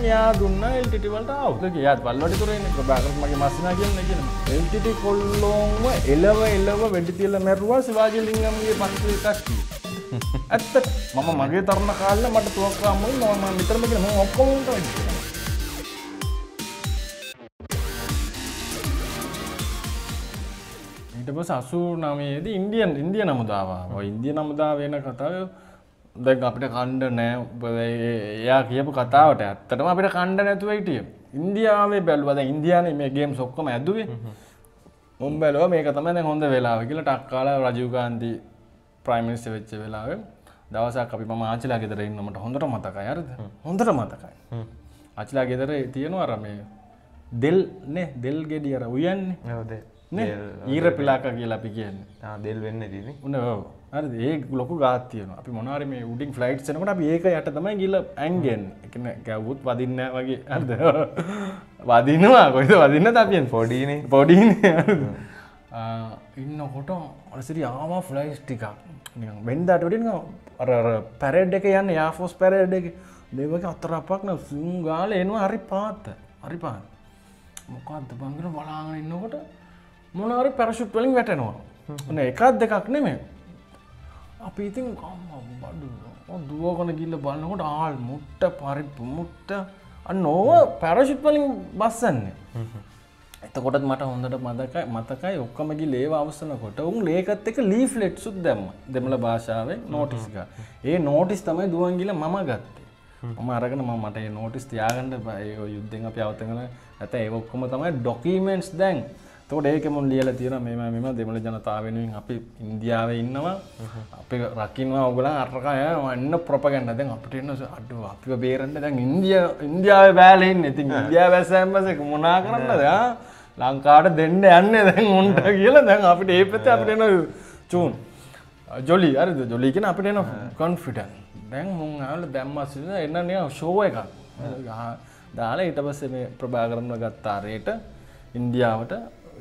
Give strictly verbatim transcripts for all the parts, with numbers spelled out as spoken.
යා දුන්නා L T T වලට ආවුද කියාත් වල්වඩි තුරේ ඉන්නේ ප්‍රභාකරන් මගේ මස්සිනා කියන්නේ කියනවා එල් ටී ටී කොල්ලෝන්ව එලව එලව වෙඩි තියලා මැරුවා සිවාජි ලිංගම්ගේ පන්සලේ කට්ටිය ඇත්ත මම මගේ තරුණ කාලේ මට තුවක්කු අම්මුයි මම නිතරම කියන මම ඔක්කොම උන්ට වෙන්නේ ඊට පස්සේ අසූ නවයේ දී ඉන්දියන් ඉන්දියන් හමුදාව ආවා. ඔය ඉන්දියන් හමුදාව වෙන කතාව දැන් අපිට කණ්ඩ නෑ. එයා කියපු කතාවට ඇත්තටම අපිට කණ්ඩ නැතුව හිටියේ. ඉන්දියාවේ බැලුවා දැන් ඉන්දියානේ මේ ගේම්ස් ඔක්කොම ඇදුවේ. මොම් බැලුවා මේක තමයි දැන් හොඳ වෙලාව කියලා ටක් කාලා රජීව් ගාන්ධි ප්‍රයිම් මිනිස්ටර් වෙච්ච වෙලාවේ දවසක් අපි මම ආච්චිලා ගෙදර ඉන්න මට හොඳට මතකයි. හරිද? හොඳට මතකයි. ආච්චිලා ගෙදර තියෙනවා අර මේ දෙල් නේ දෙල් ගෙඩිය අර උයන්නේ. ඔව් දෙල්. නේ ඊර පිලාක කියලා අපි කියන්නේ. ආ දෙල් වෙන්නේ ඉතින්. උන ඔව්. හරිද? ඒ ලොකු ගාත් තියෙනවා. අපි මොනවාරි මේ උඩින් ෆ්ලයිට්ස් එනකොට අපි ඒක යට තමයි ගිහලා ඇංගෙන්නේ. ඒ කියන්නේ ගැව්වොත් වදින්නේ නැහැ වගේ. හරිද? වදිනවා කොයිද වදින්නද අපි යන්නේ? පොඩිනේ. පොඩිනේ. ආ ඉන්නකොට අරසිරි ආවා ෆ්ලයිට්ස් ටිකක්. නිකන් වෙන්දාට වැඩි නිකන් අර අර පැරේඩ් එකේ යන්නේ එයා ෆෝස් පැරේඩ් එකේ. මේ වගේ අතරපක් න සුන් ගාලා එනවා හරි පාත. හරි පාත. මොකද්ද බං කියලා බලාගෙන ඉන්නකොට මොනවාරි පැරෂුට් වලින් වැටෙනවා. ඔන්න එකක් දෙකක් නෙමෙයි. අපි ඉතින් අම්මා බඩු ඔය දුවගෙන ගිහලා බලනකොට ආල් මුට්ට පරිප්පු මුට්ට අන්න ඕව පැරෂුට් වලින් බස්සන්නේ. එතකොටත් මට හොඳට මතකයි මතකයි ඔක්කොම ගිහලා ඒව අවසනකොට උන් ලේකත් එක ලීෆ්ලෙට්ස් උත් දැම්මා. දෙමළ භාෂාවෙන් නෝටිස් ගා. ඒ නෝටිස් තමයි දුවන් ගිහලා මම ගත්තේ. මම අරගෙන මම මට ඒ නෝටිස් තියාගන්න ඒ යුද්ධෙන් අපි අවතගෙන නැත්නම් ඒක ඔක්කොම තමයි ඩොකියුමන්ට්ස් දැන්. එතකොට ඒකෙම ලියලා තියෙනවා මේ මෙම දෙමළ ජනතාව වෙනුවෙන් අපි ඉන්දියාවේ ඉන්නවා අපි රකින්නවා ඕගොල්ලන් අරකා යන්න ප්‍රොපගන්ඩා දැන් අපිට එන්න අඩුව අපිව බේරන්න දැන් ඉන්දියා ඉන්දියාවේ බෑලා ඉන්නේ. ඉතින් ඉන්දියාව වැස්සෙන් පස්සේ මොනා කරන්නද ආ ලංකාවට දෙන්න යන්නේ දැන් උන්ට කියලා දැන් අපිට ඒ පැත්තේ අපිට එන චූන් ජොලි හරිද ජොලි කියන අපිට එන කොන්ෆිඩන්ට් දැන් මුන් ආවල දැම්මස් එන්න නිකන් ෂෝ එකක් දාලා ඊට පස්සේ මේ ප්‍රභාකරන්ව ගත්ත ආරේට ඉන්දියාවට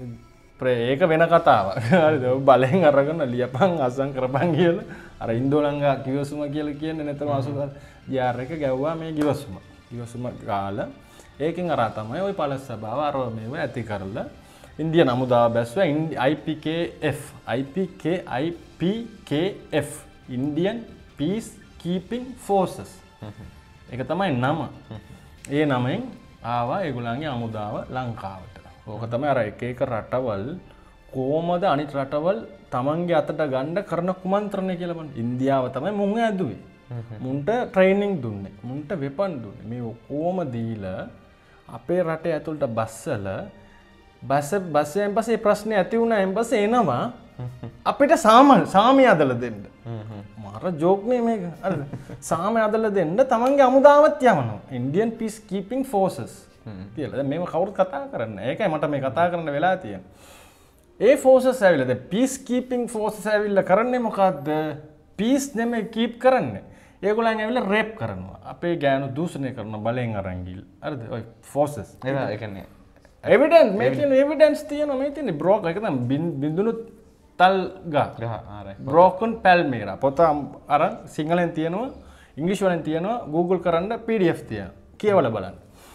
ඒක වෙන කතාවක්. හරිද? බලෙන් අරගෙන ලියපන් අසං කරපන් කියලා අර ඉන්දෝලංගා කිවසුම කියලා කියන්නේ නැතර අසුර යාර එක ගැව්වා මේ කිවසුම. කිවසුම ගාලා ඒකෙන් අර තමයි ওই පළස් සභාව අර මේව ඇති කරලා ඉන්දියන් හමුදාව බැස්සුවා I P K F I P K I P K F Indian Peace Keeping Forces. ඒක තමයි නම. ඒ නමෙන් ආවා ඒගොල්ලන්ගේ හමුදාව ලංකාවට. ඕක තමයි අර එක එක රටවල් කොහමද අනිත් රටවල් තමන්ගේ අතට ගන්න කරන කුමන්ත්‍රණය කියලා බලන්න. ඉන්දියාව තමයි මුං ඇදුවේ. මුන්ට ට්‍රේනින් දුන්නේ. මුන්ට වෙපන් දුන්නේ. මේ ඔක්කොම දීලා අපේ රටේ ඇතුළට බස්සලා බස් බස්සෙන් පස්සේ ප්‍රශ්නේ ඇති වුණා. එන් පස්සේ එනවා අපිට සාම සාමය අදලා දෙන්න. මාර ජෝක් නේ මේක. හරිද? සාමය අදලා දෙන්න තමන්ගේ හමුදාවත් යවනවා. Indian Peace Keeping Forces. කියලා. දැන් මේව කවුරුත් කතා කරන්නේ. ඒකයි මට මේ කතා කරන්න වෙලා තියෙන්නේ. ඒ ෆෝසස් ඇවිල්ලා දැන් පීස් කීපින් ෆෝසස් ඇවිල්ලා කරන්නේ මොකද්ද? පීස් නෙමෙයි කීප් කරන්නේ. ඒගොල්ලන් ඇවිල්ලා රේප් කරනවා. අපේ ගෑනු දූෂණය කරන බලෙන් අරන් ගිල්. හරිද? ඔය ෆෝසස්. ඒක ඒ කියන්නේ එවිඩන්ස් මේ කියන එවිඩන්ස් තියෙනවා මේ තියෙන්නේ බ්‍රෝක් එක තමයි බින්දුනු තල් ගහ. ගහ. ආරයි. Broken palmyra. පොත අරන් සිංහලෙන් තියෙනවා ඉංග්‍රීසි වලින් තියෙනවා Google කරන්න P D F තියෙනවා. කියවලා බලන්න.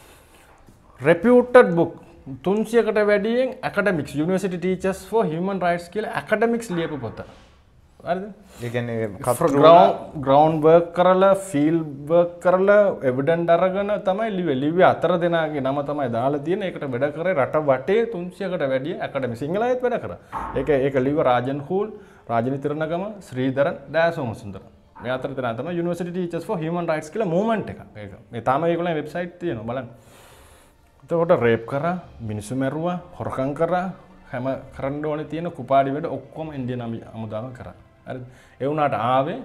Reputed book තුන්සියකට වැඩියෙන් academics University Teachers for Human Rights කියලා academics ලියපු පොත. හරිද? ඒ කියන්නේ ground ground work කරලා field work කරලා evidence අරගෙන තමයි ලිව්වේ. ලිව්වේ අතර දෙනාගේ නම තමයි දාලා තියෙන්නේ. ඒකට වැඩ කරේ රට වටේ තුන්සියකට වැඩිය academics සිංහලයේත් වැඩ කරා. ඒක ඒක ලිව්ව රාජන් කූල්, රාජනි තිරණගම, ශ්‍රීධරන්, දයාසෝමසුන්දර. මේ අතර දෙනා තමයි University Teachers for Human Rights කියලා movement එක. ඒක. මේ තාම ඒගොල්ලන්ගේ website තියෙනවා බලන්න. එතකොට රේප් කරා මිනිස්සු මැරුවා හොරකම් කරා හැම කරන්න ඕනේ තියෙන කුපාඩි වැඩ ඔක්කොම ඉන්දියන් හමුදාව කරා. හරිද? ඒ වුණාට ආවේ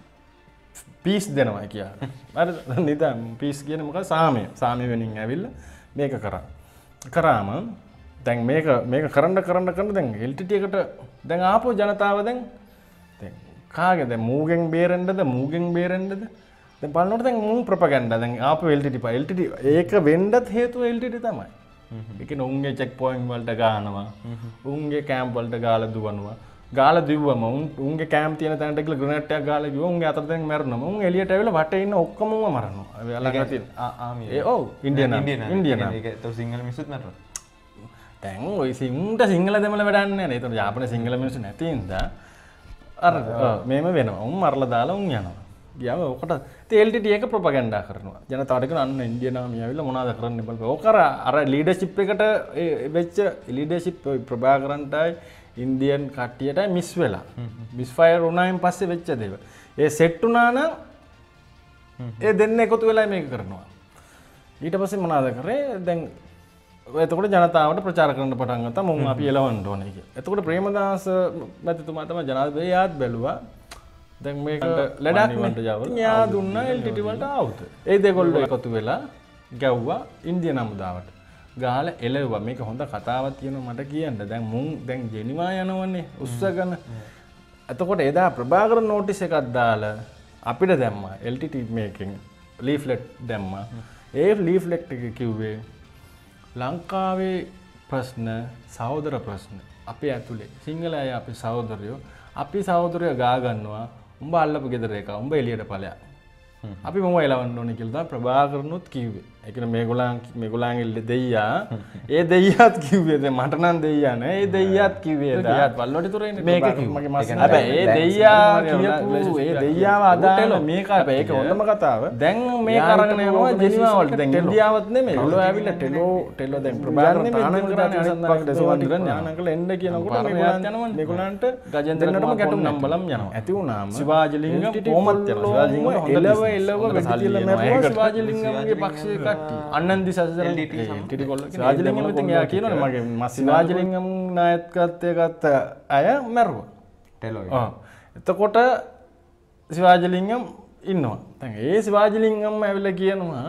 පීස් දෙනවා කියලා. හරිද? නිදා පීස් කියන්නේ මොකද? සාමය. සාමය වෙනින් ඇවිල්ලා මේක කරා. කරාම දැන් මේක මේක කරන්න කරන්න කරන්න දැන් L T T එකට දැන් ආපු ජනතාව දැන් දැන් කාගේ දැන් මූගෙන් බේරෙන්නද මූගෙන් බේරෙන්නද දැන් බලනකොට දැන් මූ ප්‍රොපගන්ඩා දැන් ආපු L T T L T T ඒක වෙන්නත් හේතුව L T T තමයි. ඒ කියන්නේ උන්ගේ චෙක් පොයින්ට් වලට ගානවා. උන්ගේ කැම්ප් වලට ගාලා දුවනවා. ගාලා දිව්වම උන් උන්ගේ කැම්ප් තියෙන තැනට ගිහලා ග්‍රනේඩ් එකක් ගාලා ගිහුවා උන්ගේ අතට දැන් මැරුණා. උන් එළියට ඇවිල්ලා වටේ ඉන්න ඔක්කොම උන්ව මරනවා. ඒ ළඟ තියෙන ආමි. ඒ ඔව් ඉන්දියන් ඉන්දියන්. ඒක ඒතර සිංහල මිනිස්සුත් මැරුණා. දැන් ඔය සිංට සිංහල දෙමළ වැඩක් නැහැ නේ. ඒතර යාපන සිංහල මිනිස්සු නැති හින්දා අර මේම වෙනවා. උන් මරලා දාලා උන් යනවා. ගියාම ඔකට එල් ටී ටී එක ප්‍රොපගන්ඩා කරනවා. ජනතාවට කියන අන්න ඉන්දියන් ආමිය ඇවිල්ලා මොනවද කරන්නේ බලපන්. ඕක අර අර ලීඩර්ෂිප් එකට වෙච්ච ලීඩර්ෂිප් ප්‍රභාකරන්ටයි ඉන්දියන් කට්ටියටයි මිස් වෙලා. මිස් ෆයර් වුණායින් පස්සේ වෙච්ච දේව. ඒ සෙට් වුණා නම් ඒ දෙන්න එකතු වෙලා මේක කරනවා. ඊට පස්සේ මොනවද කරේ? දැන් එතකොට ජනතාවට ප්‍රචාර කරන්න පටන් ගත්තා මොන් අපි එලවන්න ඕනේ කියලා. එතකොට ප්‍රේමදාස මැතිතුමා තමයි ජනාධිපතියාත් බැලුවා. දැන් මේකට ලඩක් නිවන්ට යවල. න්යා දුන්නා එල් ටී ටී වලට ආවුත. ඒ දෙගොල්ලෝ එකතු වෙලා ගැව්වා ඉන්දියන් හමුදාවට. ගාලා එලෙව්වා. මේක හොඳ කතාවක් තියෙනවා මට කියන්න. දැන් මුන් දැන් ජෙනිවා යනවනේ උස්සගෙන. එතකොට එදා ප්‍රභාකර නෝටිස් එකක් දාලා අපිට දැම්මා එල් ටී ටී මේකෙන් ලීෆ්ලෙට් දැම්මා. ඒ ලීෆ්ලෙට් එක කිව්වේ ලංකාවේ ප්‍රශ්න සහෝදර ප්‍රශ්න අපේ ඇතුලේ සිංහල අය අපි සහෝදරයෝ අපි සහෝදරයෝ ගා ගන්නවා උඹ අල්ලපු ගෙදර එක උඹ එළියට ඵලයක් අපි මොම එලවන්න ඕනේ කියලා තමයි ප්‍රභාකරනුත් කිව්වේ. ඒ කියන්නේ මේගොල්ලන් මේගොල්ලන්ගේ දෙයියා ඒ දෙයියාත් කිව්වේ දැන් මට නම් දෙයියා නෑ ඒ දෙයියාත් කිව්වේ දෙයියාත් වල්ලොටි තුරේනේ මේක කිව්වේ. හැබැයි ඒ දෙයියා කියපු ඒ දෙයියාව අදාළ මේක හැබැයි ඒක හොඳම කතාව. දැන් මේක අරගෙන යනවා ජෙනීවා වලට. දැන් ඉන්දියාවත් නෙමෙයි. ටෙලෝ ඇවිල්ලා ටෙලෝ ටෙලෝ දැන් ප්‍රභාකරන් තානම් කරන්නේ අනිත් පක්ෂ දේශපාලන තානංකල එන්න කියනකොට මේගොල්ලන්ට යනවනේ. මේගොල්ලන්ට ගජේන්ද්‍රනටම ගැටුම් නම්බලම් යනවා. ඇති වුණාම සිවාජලිංගම් කොහොමද යනවා. සිවාජලිංගම් එල්ලව වැඩිතිල මැරුවා සිවාජලිංගම්ගේ පක්ෂයේ කට්ටිය. අන්නන්දි සසදර එල් ටී ටී කොල්ල සිවාජලිංගම් ඉතින් එයා කියනවනේ මගේ මස් සිවාජලිංගම් නායකත්වයේ ගත්ත අය මැරුවා. ටෙලෝ. ආ. එතකොට සිවාජලිංගම් ඉන්නවා. දැන් ඒ සිවාජලිංගම් ඇවිල්ලා කියනවා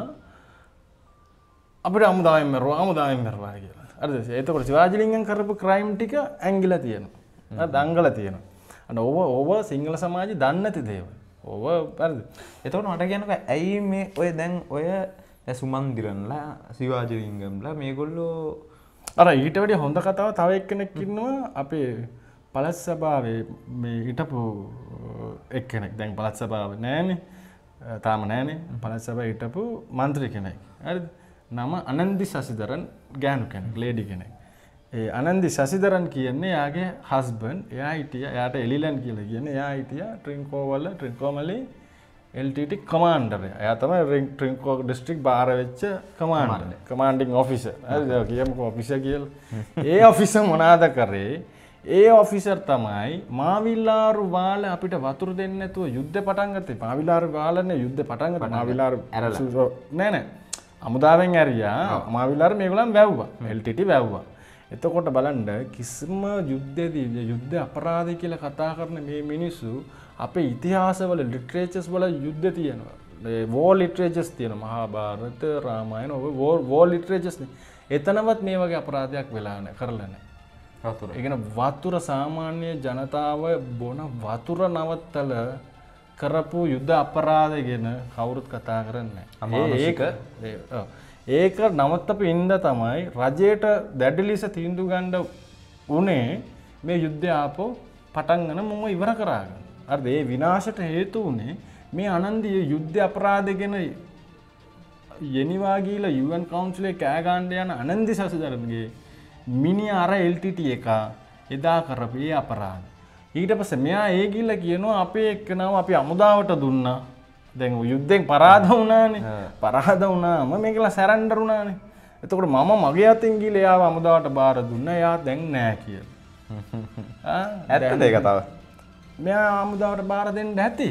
අපිට අමුදාවෙන් මැරුවා අමුදාවෙන් මැරුවා කියලා. හරිද? එතකොට සිවාජලිංගම් කරපු ක්‍රයිම් ටික ඇංගිලා තියෙනවා. හරිද? අංගලා තියෙනවා. අන්න ඕව ඕව සිංහල සමාජය දන්නේ නැති දේවල්. ඕව හරිද? එතකොට මට කියන්නකෝ ඇයි මේ ඔය දැන් ඔය සුමන්දිරන්ලා සිවාජලිංගම්ලා මේගොල්ලෝ අර ඊට වැඩිය හොඳ කතාව තව එක්කෙනෙක් ඉන්නවා අපේ පළාත් සභාවේ මේ හිටපු එක්කෙනෙක්. දැන් පළාත් සභාවේ නෑනේ. තාම නෑනේ. පළාත් සභාවේ හිටපු മന്ത്രി කෙනෙක්. හරිද? නම අනන්දි සසිදරන් ගෑනු කෙනෙක්, ලේඩි කෙනෙක්. ඒ අනන්දි සසිදරන් කියන්නේ යාගේ හස්බන්ඩ්. එයා හිටියා එයාට එලිලන් කියලා කියන්නේ. එයා හිටියා ට්‍රින්කෝ වල Trincomalee L T T commander. එයා තමයි ට්‍රින්කෝ ඩිස්ට්‍රික්ට් බාර වෙච්ච කමාන්ඩර්. කමාන්ඩින් ඔෆිසර්. හරිද? කියමුකෝ ඔෆිසර් කියලා. ඒ ඔෆිසර් මොනවාද කරේ? ඒ ඔෆිසර් තමයි මාවිලාරු වාල අපිට වතුර දෙන්නේ නැතුව යුද්ධ පටන් ගත්තේ. මාවිලාරු වාලනේ යුද්ධ පටන් ගත්තා. මාවිලාරු ඇරලා. නෑ නෑ. අමුදාවෙන් ඇරියා. මාවිලාරු මේගොල්ලන් වැව්වා. එල් ටී ටී වැව්වා. එතකොට බලන්න කිසිම යුද්ධයේදී යුද්ධ අපරාධය කියලා කතා කරන මේ මිනිස්සු අපේ ඉතිහාසවල ලිටරේචර්ස් වල යුද්ධ තියෙනවා. ඒ වෝ ලිටරේචර්ස් තියෙනවා. මහාභාරත, රාමායන ඔය වෝ වෝ ලිටරේචර්ස් නේ. එතනවත් මේ වගේ අපරාධයක් වෙලා නැහැ, කරලා නැහැ. වතුර. ඒ කියන්නේ වතුර සාමාන්‍ය ජනතාව බොන වතුර නවත්තල කරපු යුද්ධ අපරාධ ගැන කවුරුත් කතා කරන්නේ නැහැ. ඒක ඒක නවත්තපු ඉඳ තමයි රජයට දැඩි ලෙස තීන්දුව ගන්න උනේ මේ යුද්ධය ආපහු පටන් ගන්න මොම ඉවර කරාගෙන. හරිද? ඒ විනාශයට හේතු උනේ මේ අනන්දිය යුද්ධ අපරාධ ගැන ජෙනීවා ගිහලා යූ එන් කවුන්සිලේ කෑ ගන්න යන අනන්දි සසිදරන්ගේ මිනි අර එල් ටී ටී එක එදා කරපු ඒ අපරාධ. ඊට පස්සේ මෙයා ඒ ගිහලා කියනවා අපේ එක්කනව අපි අමුදාවට දුන්නා. දැන් යුද්ධෙන් පරාද වුණානේ. පරාද වුණාම මේකලා සරෙන්ඩර් වුණානේ. එතකොට මම මගේ අතින් ගිහලා එයාව අමුදාවට බාර දුන්නා. එයා දැන් නෑ කියලා. ආ ඇත්තද ඒ කතාව? මෙයා අමුදාවට බාර දෙන්න ඇති.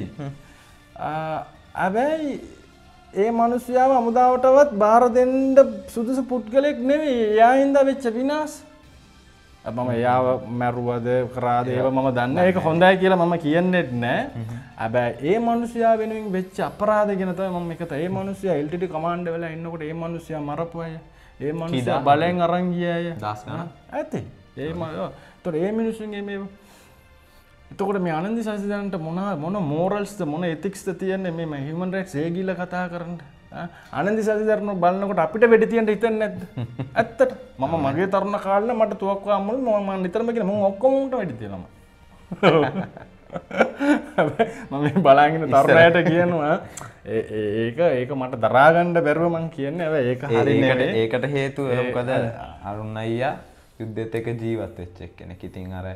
ආ හැබැයි ඒ මිනිස්යාව අමුදාවටවත් බාර දෙන්න සුදුසු පුද්ගලෙක් නෙවෙයි. එයා හින්දා වෙච්ච විනාශ. මම එයාව මැරුවද කරාද ඒව මම දන්නේ නැහැ. ඒක හොඳයි කියලා මම කියන්නේත් නැහැ. හැබැයි ඒ මිනිස්යා වෙනුවෙන් වෙච්ච අපරාධ ගැන තමයි මම මේක තා. ඒ මිනිස්යා එල් ටී ටී කමාන්ඩර් වෙලා ඉන්නකොට ඒ මිනිස්යා මරපු අය. ඒ මිනිස්යා බලෙන් අරන් ගිය අය. දහස් ගණන්. ඇති. ඒ මම ඒතකොට ඒ මිනිස්සුන්ගේ මේ එතකොට මේ ආනන්ද සසිදරන්ට මොන මොන මෝරල්ස්ද මොන එතික්ස්ද තියන්නේ මේ හියුමන් රයිට්ස් ඒ ගිල කතා කරන්නේ. ආනන්ද සසිදරන් බලනකොට අපිට වෙඩි තියන්න හිතන්නේ නැද්ද? ඇත්තට මම මගේ තරුණ කාලේ මට තුවක්කුව අම්මලු මම නිතරම කියන මම ඔක්කොම උන්ට වෙඩි තියනවා. මම බලාගෙන තරුණයට කියනවා ඒක ඒක මට දරා ගන්න බැරුව මං කියන්නේ හැබැයි ඒක හරිනේ ඒකට ඒකට හේතුව මොකද අරුණ අයියා යුද්ධෙත් එක ජීවත් වෙච්ච එක්කෙනෙක්. ඉතින් අර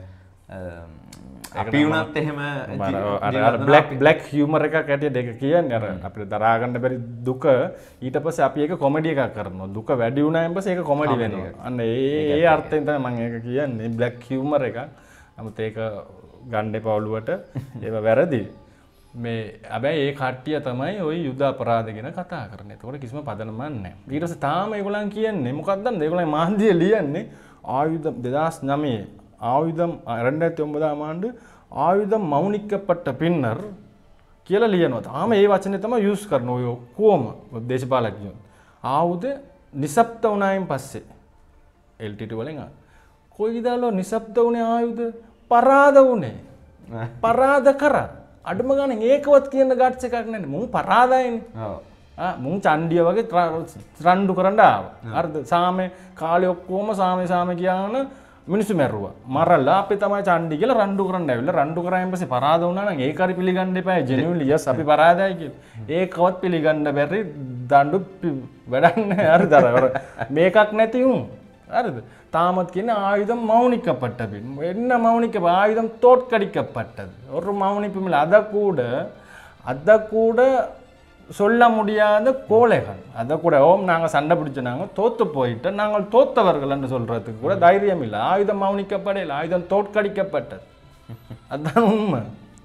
අපි වුණත් එහෙම අර බ්ලැක් බ්ලැක් හියුමර් එකක් ඇටියට ඒක කියන්නේ අර අපිට දරා ගන්න බැරි දුක ඊට පස්සේ අපි ඒක කොමඩි එකක් කරනවා. දුක වැඩි වුණායින් පස්සේ ඒක කොමඩි වෙනවා. අන්න ඒ ඒ අර්ථයෙන් තමයි මම ඒක කියන්නේ බ්ලැක් හියුමර් එකක්. නමුත් ඒක ගන්න එපා ඔළුවට. ඒක වැරදි. මේ හැබැයි ඒ කට්ටිය තමයි ওই යුද අපරාධ ගැන කතා කරන්නේ. ඒතකොට කිසිම පදනමක් නැහැ. ඊට පස්සේ තාම ඒගොල්ලන් කියන්නේ මොකක්ද දන්නද? ඒගොල්ලන් මාන්දිය ලියන්නේ ආයුධ දෙදාස් නවය ஆயுதம் ரெண்டாயிரத்தி ஒன்பதாம் ஆண்டு ஆயுதம் மௌனிக்கப்பட்ட பின்னர் කියලා ලියනවා. තාම ඒ වචනේ තමයි යූස් කරන ඔය ඔක්කොම දේශපාලඥයෝ. ආයුධ නිසබ්ද වුණායින් පස්සේ එල් ටී ටී වලින් කොයිදාලෝ නිසබ්ද වුණේ ආයුධ පරාද වුණේ. පරාද කරා. අඩුම ගානේ ඒකවත් කියන ගැට්ස් එකක් නැහැ. මුන් පරාදයිනේ. ඔව්. ආ මුන් චණ්ඩිය වගේ රණ්ඩු කරන්න ආවා. හරිද? සාමේ කාලේ ඔක්කොම සාමේ සාමේ කියන මිනිස්සු මැරුවා. මරලා අපි තමයි චණ්ඩි කියලා රණ්ඩු කරන්න ඇවිල්ලා රණ්ඩු කරායින් පස්සේ පරාද වුණා නම් ඒක හරි පිළිගන්න එපා. ජෙනියුන්ලි යස් අපි පරාදයි කියලා. ඒකවත් පිළිගන්න බැරි දඬු වැඩක් නැහැ. හරිද? අර මේකක් නැති උන්. හරිද? தாமத் කියන ආයුධம் மௌனிக்கப்பட்ட பின் என்ன மௌனிக்க ஆயுதம் தோற்கடிக்கப்பட்டது. ஒரு மௌனிப்புமில்லை. அதை கூட அதை கூட சொல்ல முடியாத கோழைகள். அதை கூட ஓம் நாங்கள் சண்டை பிடிச்ச நாங்கள் தோத்து போயிட்டு நாங்கள் தோத்தவர்கள் என்று சொல்றதுக்கு கூட தைரியம் இல்லை. ஆயுதம் மௌனிக்கப்படையில் ஆயுதம் தோற்கடிக்கப்பட்டது. அதுதான் உண்மை.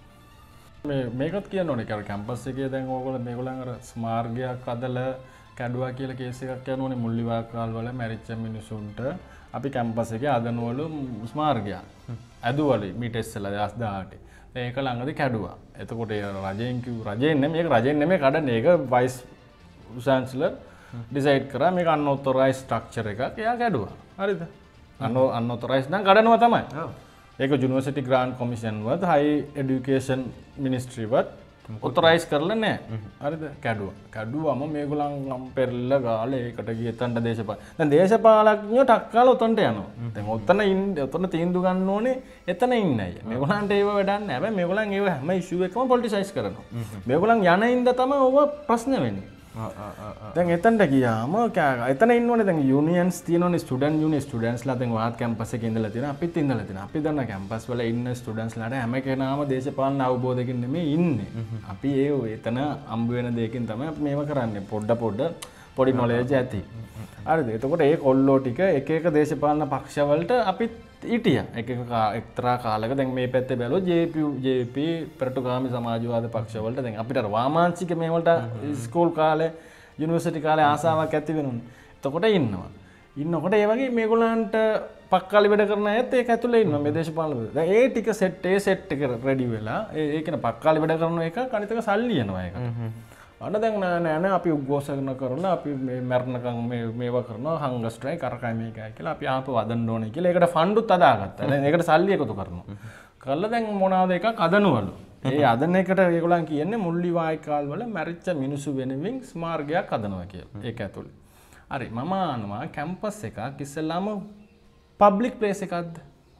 මේ මේකත් කියන්න ඕනේ. කර කැම්පස් එකේ දැන් ඕගොල්ලෝ මේගොල්ලන් අර ස්මාර්ගයක් අදලා කැඩුවා කියලා කේස් එකක් යනෝනේ මුල්ලිවාකාල් වල මැරිච්ච මිනිසුන්ට අපි කැම්පස් එකේ අදනවලු ස්මාර්ගයක් ඇදුවලු මීටෙස්සලා දෙදාස් දහඅට. ඒක ළඟදී කැඩුවා. එතකොට රජයෙන් කිව් රජයෙන් නෙමෙයි මේක රජයෙන් නෙමෙයි කඩන්නේ. ඒක වයිස් චාන්සලර් ඩිසයිඩ් කරා මේක අන්ඔතොරයිස් ස්ට්‍රක්චර් එකක්. එයා කැඩුවා. හරිද? අන්ො අන්ඔතොරයිස් නම් කඩනවා තමයි. ඔව්. ඒක යුනිවර්සිටි ග්‍රාන්ට් කොමිෂන් වත් හයි එඩියුකේෂන් මිනිස්ට්‍රි වත් ඔතොරයිස් කරලා නැහැ. හරිද? කැඩුවා. කැඩුවම මේගොල්ලන් පෙරල්ල ගාලා ඒකට ගිය එතනට දේශපාල. දැන් දේශපාලඥයෝ ටක් කාලා උතන්ට යනවා. දැන් ඔතන ඉන්න ඔතන තීන්දුව ගන්න ඕනේ එතන ඉන්න අය. මේගොල්ලන්ට ඒව වැඩක් නැහැ. හැබැයි මේගොල්ලන් ඒව හැම ඉෂුව එකම පොලිටිසයිස් කරනවා. මේගොල්ලන් යන ඉඳ තමයි ඕව ප්‍රශ්න වෙන්නේ. දැන් එතනට ගියාම එතන ඉන්නෝනේ දැන් යුනියන්ස් තියෙනවනේ ස්ටුඩන්ට් යුනියන් ස්ටුඩන්ට්ස්ලා දැන් වාත් කැම්පස් එකේ ඉඳලා තියෙනවා අපිත් ඉඳලා තියෙනවා අපි දන්න කැම්පස් වල ඉන්න ස්ටුඩන්ට්ස්ලාට හැම කෙනාම දේශපාලන අවබෝධයකින් නෙමෙයි ඉන්නේ අපි ඒ එතන අම්බ වෙන දෙයකින් තමයි අපි මේව කරන්නේ පොඩ පොඩ පොඩි නොලෙජ් ඇති හරිද එතකොට ඒ කොල්ලෝ ටික එක එක දේශපාලන පක්ෂ වලට අපිත් හිටියා එක එක එක්තරා කාලයක දැන් මේ පැත්තේ බැලුවොත් ජේ පී ජේ පී පෙරටුගාමි සමාජවාද පක්ෂ වලට දැන් අපිට අර වාමාංශික මේ වලට ස්කූල් කාලේ යුනිවර්සිටි කාලේ ආසාවක් ඇති වෙනුනේ. එතකොට ඉන්නවා. ඉන්නකොට ඒ වගේ මේගොල්ලන්ට පක්කාලි වැඩ කරන අයත් ඒක ඇතුලේ ඉන්නවා මේ දේශපාලන වල. දැන් ඒ ටික සෙට් ඒ සෙට් එක රෙඩි වෙලා ඒ ඒ කියන පක්කාලි වැඩ කරන එක කණිතක සල්ලි යනවා ඒකට. අන්න දැන් නෑ නෑ නෑ අපි උද්ඝෝෂණ කරනවා අපි මේ මරණකම් මේ මේවා කරනවා හංගර් ස්ට්‍රයික් අරකයි මේකයි කියලා අපි ආපහු වදන්න ඕනේ කියලා ඒකට ෆන්ඩුත් අදාගත්තා. දැන් ඒකට සල්ලි එකතු කරනවා. කළා දැන් මොනවාද එකක් අදනවලු. ඒ අදන එකට ඒගොල්ලන් කියන්නේ මුල්ලිවායිකාල් වල මැරිච්ච මිනිස්සු වෙනුවෙන් ස්මාර්ගයක් අදනවා කියලා. ඒක ඇතුළේ. හරි මම අහනවා කැම්පස් එකක් ඉස්සෙල්ලාම පබ්ලික් ප්ලේස් එකක්ද?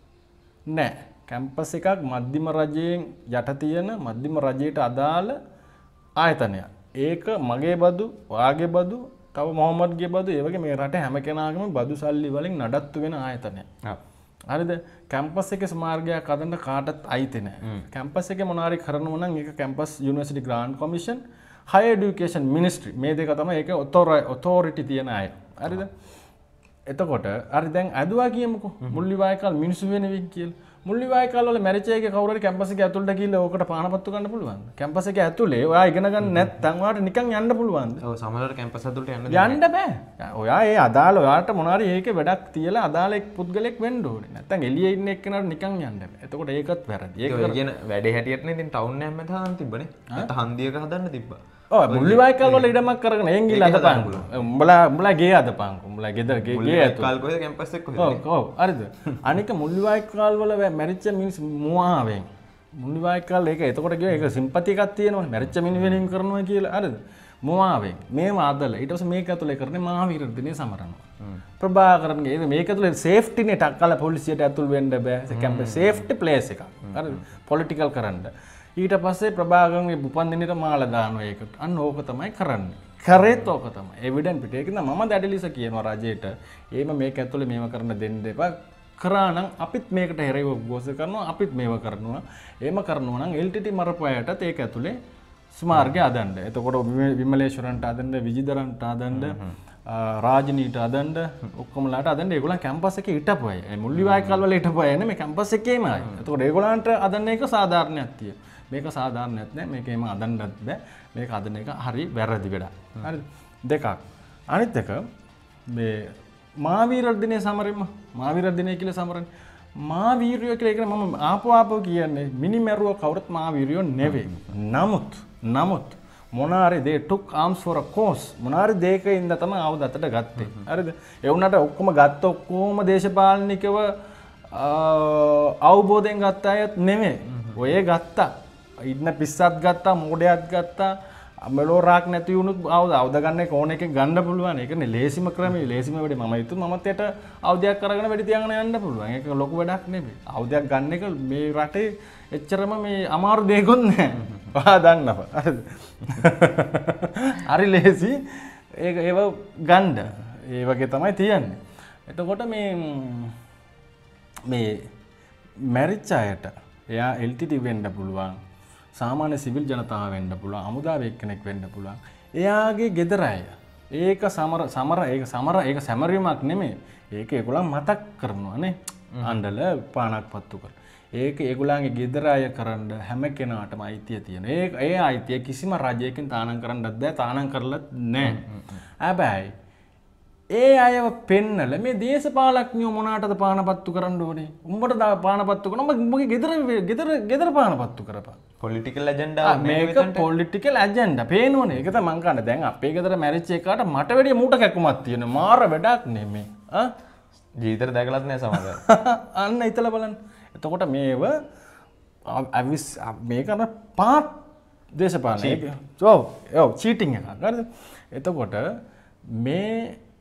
නෑ. කැම්පස් එකක් මධ්‍යම රජයෙන් යට තියෙන මධ්‍යම රජයට අදාළ ආයතනයක්. ඒක මගේ බදු, වාගේ බදු, තව මොහොමඩ්ගේ බදු, ඒ වගේ මේ රටේ හැම කෙනාගේම බදු සල්ලි වලින් නඩත්තු වෙන ආයතනයක්. හරිද? කැම්පස් එකේ ස්මාර්ගයක් හදන්න කාටවත් අයිති නැහැ. කැම්පස් එකේ මොනාරි කරනවා නම් ඒක campus university grant commission, higher education ministry මේ දෙක තමයි ඒක ඔතොරිටි තියෙන අය. හරිද? එතකොට හරි දැන් අදුවා කියමුකෝ මුල්ලිවායකල් මිනිස්සු වෙනවින් කියලා. මුල්ලිවායකල් වල මැරිච් එකේ කවුරු හරි කැම්පස් එකේ ඇතුළට ගිහිල්ලා ඕකට පානපත්තු ගන්න පුළුවන්ද? කැම්පස් එකේ ඇතුලේ ඔයා ඉගෙන ගන්න නැත්නම් ඔයාට නිකන් යන්න පුළුවන්ද? ඔව් සමහරවිට කැම්පස් ඇතුළට යන්න යන්න බෑ. ඔයා ඒ අදාළ ඔයාට මොනාරි ඒකේ වැඩක් තියලා අදාළ එක් පුද්ගලෙක් වෙන්න ඕනේ. නැත්නම් එළියේ ඉන්න එක්කෙනාට නිකන් යන්න බෑ. එතකොට ඒකත් වැරදි. ඒක කියන වැඩේ හැටියට නේ ඉතින් ටවුන් එකක් මැද හදන්න තිබ්බනේ. නැත්නම් හන්දියක හදන්න තිබ්බා. ඔව් මුල්ලිවායකල් වල ඉඩමක් කරගෙන එන් ගිහලා අදපන්කෝ. උඹලා උඹලා ගේ අදපන්කෝ. උඹලා ගෙදර ගේ ගේ ඇතුළේ. කාල් කොහෙද කැම්පස් එක කොහෙද? ඔව් ඔව් හරිද? අනික මුල්ලිවායකල් වල මැරිච්ච මිනිස් මුවාවෙන්. මුල්ලිවායකල් ඒක එතකොට කියව ඒක සිම්පති එකක් තියෙනවනේ. මැරිච්ච මිනිහ වෙනින් කරනවා කියලා. හරිද? මොවාවෙන් මේව අදලා ඊට පස්සේ මේක ඇතුලේ කරන්නේ මහාවීර දිනේ සමරනවා. ප්‍රභාකරන්ගේ මේක ඇතුලේ සේෆ්ටි නේ ටක්කලා පොලිසියට ඇතුල් වෙන්න බෑ. කැම්පේ සේෆ්ටි ප්ලේස් එකක්. හරිද? පොලිටිකල් කරන්න. ඊට පස්සේ ප්‍රභාකරන්ගේ උපන්දිනේට මාලා දානවා ඒකට. අන්න ඕක තමයි කරන්නේ. කරේත් ඕක තමයි. එවිඩන්ට් පිට. ඒක නම් මම දැඩලිස කියනවා රජයට. එහෙම මේක ඇතුලේ මේව කරන්න දෙන්න එපා. කරා නම් අපිත් මේකට හැරෙව ගෝස කරනවා. අපිත් මේව කරනවා. එහෙම කරනවා නම් එල් ටී ටී මරපු අයටත් ඒක ඇතුලේ ස්මාර්ගය අදන්න. එතකොට විමලේශ්වරන්ට අදන්න, විජිදරන්ට අදන්න, රාජනීට අදන්න, ඔක්කොමලාට අදන්න ඒගොල්ලන් කැම්පස් එකේ හිටපු අය. ඒ මුල්ලිවායකල් වල හිටපු අය නෙමෙයි කැම්පස් එකේම අය. එතකොට ඒගොල්ලන්ට අදන්න එක සාධාරණයක් තියෙනවා. මේක සාධාරණයක් නෑ. මේකේම අදන්නත් බෑ. මේක අදන එක හරි වැරදි වැඩක්. හරිද? දෙකක්. අනිත් එක මේ මහාවීර දිනේ සමරෙම මහාවීර දිනේ කියලා සමරන්නේ. මහාවීරයෝ කියලා එක මම ආපෝ ආපෝ කියන්නේ මිනිමෙරුව කවුරුත් මහාවීරයෝ නෙවෙයි. නමුත් නමුත් මොනාරි they took arms for a cause. මොනාරි දෙයකින්ද තමයි ආයුධ අතට ගත්තේ. හරිද? ඒ වුණාට ඔක්කොම ගත්ත ඔක්කොම දේශපාලනිකව අවබෝධයෙන් ගත්ත අයත් නෙමෙයි. ඔය ගත්තා. ඉන්න පිස්සත් ගත්තා, මොඩයක් ගත්තා. මෙලෝ රාක් නැති වුණොත් ආයුධ ආයුධ ගන්න එක ඕන එකෙන් ගන්න පුළුවන්. ඒකනේ ලේසිම ක්‍රමය. ලේසිම වැඩේ මම හිතුවා මමත් යට ආයුධයක් අරගෙන වෙඩි තියාගෙන යන්න පුළුවන්. ඒක ලොකු වැඩක් නෙමෙයි. ආයුධයක් ගන්න එක මේ රටේ එච්චරම මේ අමාරු දෙයක්වත් නැහැ. ඔයා දන්නවා. හරිද? හරි ලේසි. ඒක ඒව ගන්න. ඒ වගේ තමයි තියන්නේ. එතකොට මේ මේ මැරිච් අයට එයා එල් ටී ටී වෙන්න පුළුවන්. සාමාන්‍ය සිවිල් ජනතාව වෙන්න පුළුවන්. අමුදාවේ එක්කෙනෙක් වෙන්න පුළුවන්. එයාගේ ගෙදර අය. ඒක සමර සමර ඒක සමර ඒක සැමරීමක් නෙමෙයි. ඒක ඒගොල්ලන් මතක් කරනවා නේ. අඬල පානක් පත්තු කර. ඒක ඒගොල්ලන්ගේ ගෙදර අය කරන්න හැම කෙනාටම අයිතිය තියෙන. ඒ ඒ අයිතිය කිසිම රජයකින් තානම් කරන්නත් බෑ. තානම් කරලත් නෑ. හැබැයි ඒ අයව පෙන්නල මේ දේශපාලඥයෝ මොනාටද පානපත්තු කරන්න ඕනේ? උඹට පානපත්තු කරන උඹගේ ගෙදර ගෙදර ගෙදර පානපත්තු කරපන්. පොලිටිකල් ඇජෙන්ඩා මේක පොලිටිකල් ඇජෙන්ඩා පේනවනේ. ඒක තමයි මං කන්නේ. දැන් අපේ ගෙදර මැරිච් එකට මට වැඩිය මූට කැකුමක් තියෙන. මාර වැඩක් නෙමෙයි. ආ ජීවිතේට දැකලත් නෑ සමහර. අන්න හිතලා බලන්න. එතකොට මේව අවිස් මේක අර පාත් දේශපාලනය. ඔව් ඔව් චීටිං එකක්. හරිද? එතකොට මේ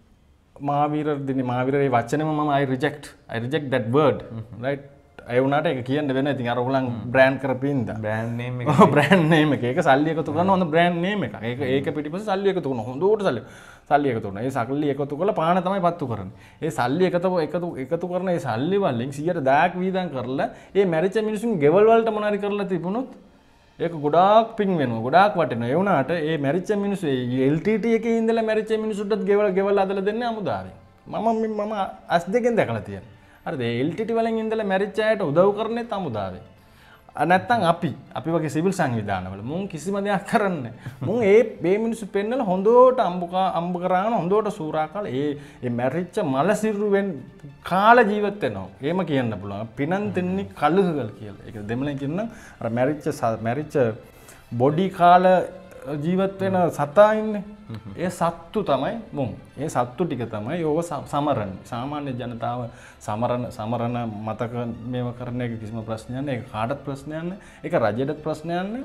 මහාවීර දිනේ මහාවීරේ වචනේම මම I reject I reject that word right ඒ වුණාට ඒක කියන්න වෙන ඉතින් අර ඔයගොල්ලන් බ්‍රෑන්ඩ් කරපින්ද බ්‍රෑන්ඩ් නේම් එක ඔව් බ්‍රෑන්ඩ් නේම් එක ඒක සල්ලි එකතු කරන හොඳ බ්‍රෑන්ඩ් නේම් එකක් ඒක ඒක පිටිපස්සේ සල්ලි එකතු කරන හොඳට සල්ලි සල්ලි එකතු කරන ඒ සල්ලි එකතු කරලා පාන තමයි පත්තු කරන්නේ ඒ සල්ලි එකතු එකතු එකතු කරන ඒ සල්ලි වලින් සියයට දහයක් වීදම් කරලා ඒ මැරිච්ච මිනිසුන් ගෙවල් වලට මොනාරි කරලා තිබුණොත් ඒක ගොඩාක් පිං වෙනවා ගොඩාක් වටිනවා ඒ වුණාට ඒ මැරිච්ච මිනිස්සු ඒ එල් ටී ටී එකේ ඉඳලා මැරිච්ච මිනිසුන්ටත් ගෙවල් ගෙවල් අදලා දෙන්නේ අමුදාවෙන් මම මම අස් දෙකෙන් දැකලා තියෙනවා හරිද ඒ එල් ටී ටී වලින් ඉඳලා මැරිච්ච අයට උදව් කරන්නේ අමුදාවෙන් නැත්තම් අපි අපි වගේ සිවිල් සංවිධානවල මුන් කිසිම දෙයක් කරන්නේ මුන් ඒ මේ මිනිස්සු පෙන්නලා හොඳට අම්බුකා අම්බ කරාගෙන හොඳට සූරා කාලා ඒ ඒ මැරිච්ච මල සිරුවෙන් කාලා ජීවත් වෙනවා. එහෙම කියන්න පුළුවන්. පිනන් දෙන්නේ කලුහගල් කියලා. ඒක දෙමළෙන් කියනනම් අර මැරිච්ච මැරිච්ච බොඩි කාලා ජීවත් වෙන සතා ඉන්නේ. ඒ සත්තු තමයි මුන්. ඒ සත්තු ටික තමයි ඕව සමරන්නේ. සාමාන්‍ය ජනතාව සමරන සමරන මතක මේව කරන එක කිසිම ප්‍රශ්නයක් නෑ. ඒක කාටවත් ප්‍රශ්නයක් නෑ. ඒක රජයටත් ප්‍රශ්නයක් නෑ.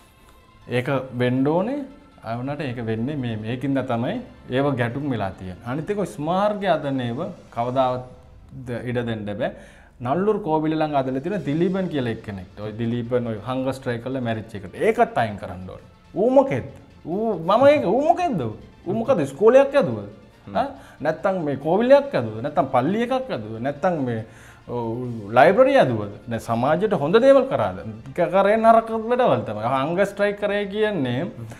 ඒක වෙන්න ඕනේ. ආවනට ඒක වෙන්නේ මේ මේකින්ද තමයි ඒව ගැටුම් වෙලා තියෙන්නේ. අනිත් එක ස්මාර්ගය අදනේව කවදාවත් ඉඩ දෙන්න බෑ. නල්ලුරු කෝවිල ළඟ අදලා තියෙන දිලීපන් කියලා එක්කෙනෙක්. ඔය දිලීපන් ඔය හංගර් ස්ට්‍රයික් කරලා මැරිච් එකට. ඒකත් අයින් කරන්න ඕනේ. ඌ මොකෙද්ද? ඌ මම ඒක ඌ මොකෙද්ද? ඌ මොකද ඉස්කෝලයක් ඇදුවද? හා නැත්තම් මේ කෝවිලයක් ඇදුවද? නැත්තම් පල්ලි එකක් ඇදුවද? නැත්තම් මේ ලයිබ්‍රරි ඇදුවද? දැන් සමාජයට හොඳ දේවල් කරාද? කරේ නරක වැඩවල් තමයි. හංගර් ස්ට්‍රයික් කරේ කියන්නේ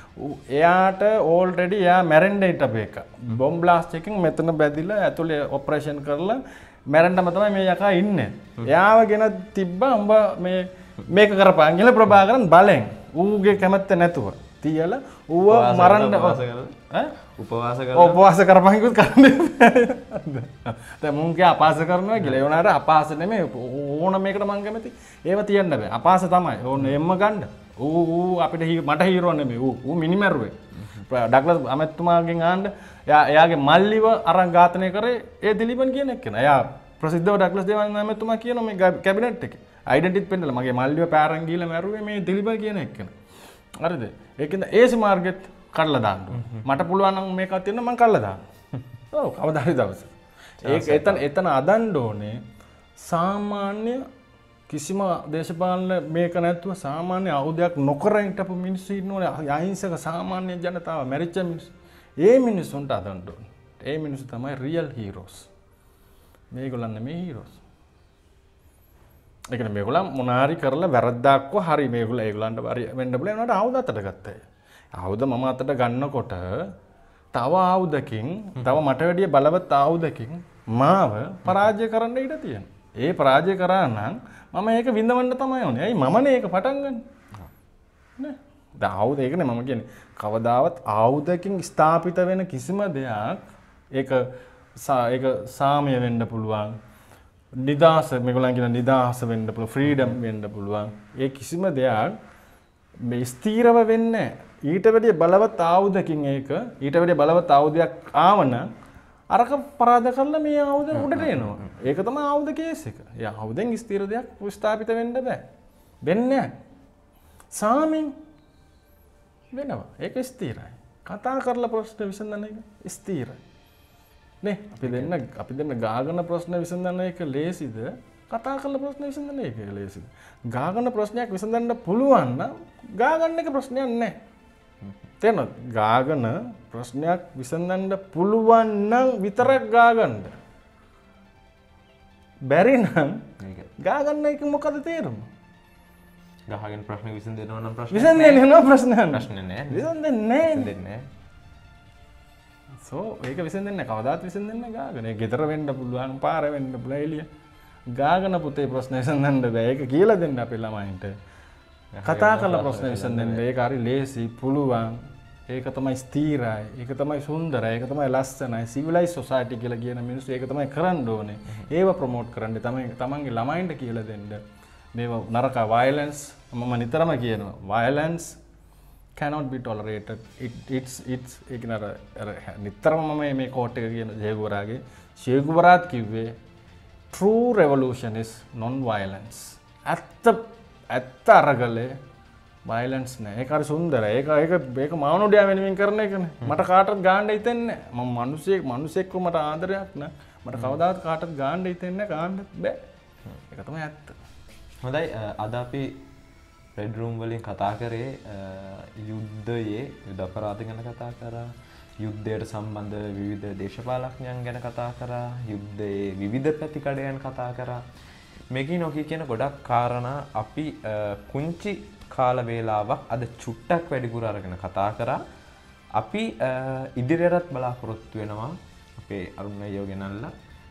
එයාට ඕල්රෙඩි එයා මැරෙන්න හිටපු එක. බොම්බ් බ්ලාස්ට් එකකින් මෙතන බැදිලා ඇතුලේ ඔපරේෂන් කරලා මැරෙන්නම තමයි මේ යකා ඉන්නේ. එයාව ගෙන තිබ්බා උඹ මේ මේක කරපන් කියලා ප්‍රභාකරන් බලෙන් ඌගේ කැමැත්ත නැතුව තියලා ඌව මරන්න ඈ උපවාස කරලා උපවාස කරපන් කිව්වොත් කරන්නේ දැන් මුන් කිය අපහාස කරනවා කියලා ඒ වුණාට අපහාස නෙමෙයි ඕන මේකට මං කැමති ඒව තියන්න බෑ අපහාස තමයි ඕන එම්ම ගන්න ඌ ඌ අපිට මට හීරෝ නෙමෙයි ඌ ඌ මිනිමරුවේ ඩග්ලස් අමැතිතුමාගෙන් ආන්න එයා එයාගේ මල්ලිව අරන් ඝාතනය කරේ ඒ දිලීපන් කියන එක්කෙනා එයා ප්‍රසිද්ධව ඩග්ලස් දේවානන්ද අමැතිතුමා කියනවා මේ කැබිනට් එකේ ඩෙන්ටිටි පෙන්නලා මගේ මල්ලිව පාරන් ගිහලා මැරුවේ මේ දිලීපන් කියන එක්කෙනා හරිද ඒකෙන්ද ඒ සමාර්ගෙත් කඩලා දාන්න ඕනේ. මට පුළුවන් නම් මේකක් තියෙන මම කඩලා දානවා. ඔව් කවදා හරි දවසක. ඒක එතන එතන අදන්න ඕනේ සාමාන්‍ය කිසිම දේශපාලන මේක නැතුව සාමාන්‍ය ආයුධයක් නොකර හිටපු මිනිස්සු ඉන්නෝනේ අහිංසක සාමාන්‍ය ජනතාව මැරිච්ච මිනිස්සු. ඒ මිනිස්සුන්ට අදන්න ඕනේ. ඒ මිනිස්සු තමයි රියල් හීරෝස්. මේගොල්ලන් නෙමෙයි හීරෝස්. ඒ කියන්නේ මේගොල්ලන් මොනාරි කරලා වැරද්දක්ව හරි මේගොල්ලෝ ඒගොල්ලන්ට හරි වෙන්න බල ඒනට ආයුධ අතට ගත්තා. ආයුධ මම අතට ගන්නකොට තව ආයුධකින් තව මට වැඩිය බලවත් ආයුධකින් මාව පරාජය කරන්න ඉඩ තියෙනවා. ඒ පරාජය කරා නම් මම ඒක විඳවන්න තමයි ඕනේ. ඇයි මමනේ ඒක පටන් ගන්න. නේ? දැන් ආයුධ ඒකනේ මම කියන්නේ. කවදාවත් ආයුධකින් ස්ථාපිත වෙන කිසිම දෙයක් ඒක ඒක සාමය වෙන්න පුළුවන්. නිදාස මේගොල්ලන් කියන නිදාස වෙන්න පුළුවන්. ෆ්‍රීඩම් වෙන්න පුළුවන්. ඒ කිසිම දෙයක් මේ ස්ථීරව වෙන්නේ ඊට වැඩිය බලවත් ආයුධකින් ඒක ඊට වැඩිය බලවත් ආයුධයක් ආවන අරක පරාද කරලා මේ ආයුධ උඩට එනවා. ඒක තමයි ආයුධ කේස් එක. ඒ ආයුධෙන් ස්ථීර දෙයක් ස්ථාපිත වෙන්න බෑ. වෙන්නේ නැහැ. සාමින් වෙනවා. ඒක ස්ථිරයි. කතා කරලා ප්‍රශ්න විසඳන එක ස්ථිරයි. නේ අපි දෙන්න අපි දෙන්න ගාගෙන ප්‍රශ්න විසඳන එක ලේසිද? කතා කරලා ප්‍රශ්න විසඳන එක ලේසිද? ගාගෙන ප්‍රශ්නයක් විසඳන්න පුළුවන් නම් ගාගන්න එක ප්‍රශ්නයක් නැහැ. තේරෙනවද? ගාගෙන ප්‍රශ්නයක් විසඳන්න පුළුවන් නම් විතරක් ගාගන්න. බැරි නම් ගාගන්න එක මොකද තේරුම? ගහගෙන ප්‍රශ්න විසඳෙනවා නම් ප්‍රශ්න විසඳන්නේ නෑ ප්‍රශ්න නෑ. ප්‍රශ්න නෑ. විසඳන්නේ නෑ. විසඳන්නේ නෑ. සෝ ඒක විසඳන්නේ නැහැ. කවදාත් විසඳන්නේ නැහැ ගාගෙන. ඒක ගෙදර වෙන්න පුළුවන්, පාර වෙන්න පුළුවන් එළිය. ගාගෙන පුතේ ප්‍රශ්න විසඳන්න බෑ. ඒක කියලා දෙන්න අපේ ළමයින්ට. කතා කරලා ප්‍රශ්න විසඳන්න. ඒක හරි ලේසි, පුළුවන්. ඒක තමයි ස්ථිරයි. ඒක තමයි සුන්දරයි. ඒක තමයි ලස්සනයි. සිවිලයිස් සොසයිටි කියලා කියන මිනිස්සු ඒක තමයි කරන්න ඕනේ. ඒව ප්‍රොමෝට් කරන්න තමයි තමන්ගේ ළමයින්ට කියලා දෙන්න. මේව නරක violence මම නිතරම කියනවා. violence cannot be tolerated. It it's it's ඒක නර නිතරම මම මේ කෝට් එක කියන ජේගුවරාගේ ජේගුවරාත් කිව්වේ true revolution is non violence. ඇත්ත ඇත්ත අරගලේ violence නෑ. ඒක හරි සුන්දරයි. ඒක ඒක මේක මානවඩියා වෙනුවෙන් කරන එකනේ. මට කාටවත් ගාන්න හිතෙන්නේ නෑ. මම මිනිස්සෙක් මිනිස්සෙක්ව මට ආදරයක් නෑ. මට කවදාවත් කාටවත් ගාන්න හිතෙන්නේ නෑ. ගාන්නත් බෑ. ඒක තමයි ඇත්ත. හොඳයි අද අපි රෙඩ් රූම් වලින් කතා කරේ යුද්ධයේ යුද අපරාධ ගැන කතා කරා. යුද්ධයට සම්බන්ධ විවිධ දේශපාලඥයන් ගැන කතා කරා. යුද්ධයේ විවිධ පැතිකඩයන් කතා කරා. මේකී නොකී කියන ගොඩක් කාරණා අපි පුංචි කාල වේලාවක් අද චුට්ටක් වැඩිපුර අරගෙන කතා කරා. අපි ඉදිරියටත් බලාපොරොත්තු වෙනවා අපේ අරුණ අයියෝ ගෙනල්ලා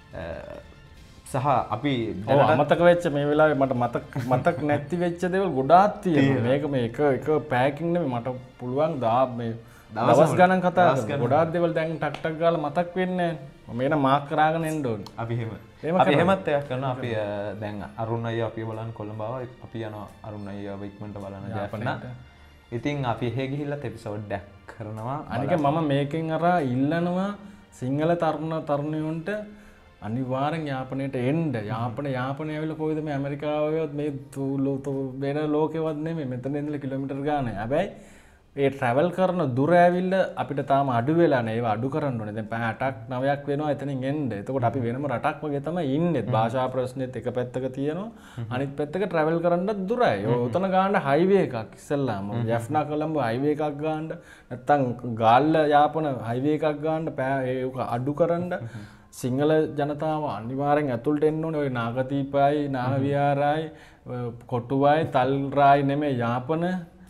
සහ අපි අමතක වෙච්ච මේ වෙලාවේ මට මතක මතක් නැති වෙච්ච දේවල් ගොඩාක් තියෙනවා. මේක මේ එක එක පැකින් නෙමෙයි මට පුළුවන් දා මේ දවස් ගණන් කතා කරලා ගොඩාක් දේවල් දැන් ටක් ටක් ගාලා මතක් වෙන්නේ නැහැ. මම එන මාක් කරාගෙන එන්න ඕනේ. අපි එහෙම අපි එහෙමත් එකක් කරනවා. අපි දැන් අරුණ අයියා අපි බලන්න කොළඹ ආවා. අපි යනවා අරුණ අයියාව ඉක්මනට බලන්න ජයප්‍රණ. ඉතින් අපි එහෙ ගිහිල්ලත් එපිසෝඩ් එකක් කරනවා. අනික මම මේකෙන් අර ඉල්ලනවා සිංහල තරුණ තරුණියන්ට අනිවාර්යෙන් යාපනයට එන්න. යාපන යාපනය ඇවිල්ලා කොයිද මේ ඇමරිකාවේවත් මේ වෙන ලෝකෙවත් නෙමෙයි. මෙතන ඉඳලා කිලෝමීටර් ගානේ. හැබැයි ඒ ට්‍රැවල් කරන දුර ඇවිල්ලා අපිට තාම අඩු වෙලා නැහැ. ඒව අඩු කරන්න ඕනේ. දැන් පැය අටක් නවයක් වෙනවා එතනින් එන්න. එතකොට අපි වෙනම රටක් වගේ තමයි ඉන්නේ. භාෂා ප්‍රශ්නෙත් එක පැත්තක තියෙනවා. අනිත් පැත්තක ට්‍රැවල් කරන්නත් දුරයි. ඔතන ගාන්න හයිවේ එකක් ඉස්සෙල්ලාම. යෆ්නා කොළඹ හයිවේ එකක් ගාන්න නැත්තම් ගාල්ල යාපන හයිවේ එකක් ගාන්න පැය ඒක අඩු කරන්න සිංහල ජනතාව අනිවාර්යෙන් ඇතුළට එන්න ඕනේ. ඔය නාගදීපයි, නාගවිහාරයි, කොටුවයි, තල්රායි නෙමෙයි යාපන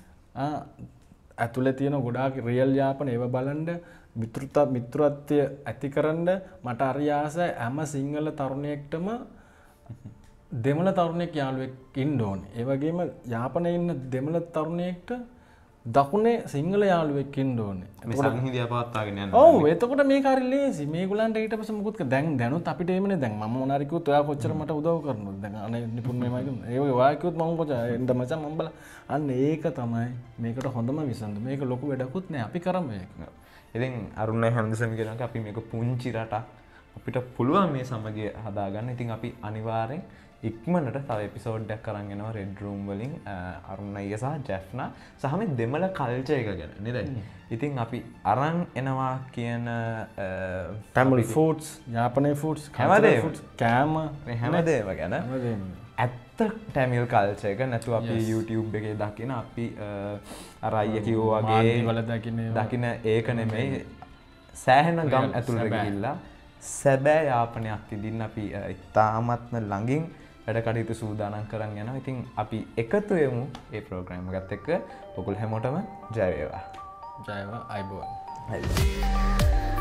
ඇතුළේ තියෙන ගොඩාක් රියල් යාපන ඒව බලන්න මිත්‍රතා මිත්‍රත්වය ඇති කරන්න මට හරි ආසයි. හැම සිංහල තරුණයෙක්ටම දෙමළ තරුණයෙක් යාළුවෙක් ඉන්න ඕනේ. ඒ වගේම යාපනයේ ඉන්න දෙමළ තරුණයෙක්ට දකුණේ සිංහල යාළුවෙක් ඉන්න ඕනේ. මේ සංහිඳියා පවත්වාගෙන යන්න. ඔව් එතකොට මේක හරි ලේසි. මේගොල්ලන්ට ඊට පස්සේ මොකුත් දැන් දැනුත් අපිට එමනේ දැන් මම මොනාරි කිව්වොත් ඔයා කොච්චර මට උදව් කරනවද? දැන් අනේ නිපුන් මේමයි කියන්නේ. ඒ වගේ ඔයා කිව්වොත් මම කොච්චර එන්න මචං මම බල. අන්න ඒක තමයි මේකට හොඳම විසඳුම. මේක ලොකු වැඩකුත් නෑ. අපි කරමු මේක. ඉතින් අරුණයි හැමදෙසම කියනවා අපි මේක පුංචි රටක්. අපිට පුළුවන් මේ සමගිය හදාගන්න. ඉතින් අපි අනිවාර්යෙන් ඉක්මනට තව එපිසෝඩ්ඩක් කරන් එනවා රෙඩ් රූම් වලින් අරුණ අයියා සහ ජැෆ්නා සහ මේ දෙමළ කල්චර් එක ගැන නේද? ඉතින් අපි අරන් එනවා කියන ටැමිල් ෆුඩ්ස්, යාපනයේ ෆුඩ්ස්, හැමදේම කෑම මේ හැමදේම ගැන හැමදේම ඇත්ත ටැමිල් කල්චර් එක නැතු අපි YouTube එකේ දකින අපි අර අයියා කිව්වා වගේ වල දකින්න දකින ඒක නෙමෙයි සෑහෙන ගම් ඇතුළට ගිහිල්ලා සැබෑ යාපනයක් විඳින්න අපි ඉතාමත්ම ළඟින් වැඩ කටයුතු සූදානම් කරන් යනවා. ඉතින් අපි එකතු වෙමු මේ ප්‍රෝග්‍රෑම් එකත් එක්ක. ඔයගොල්ලෝ හැමෝටම ජය වේවා. ජය වේවා. අයබෝවන්. හරි.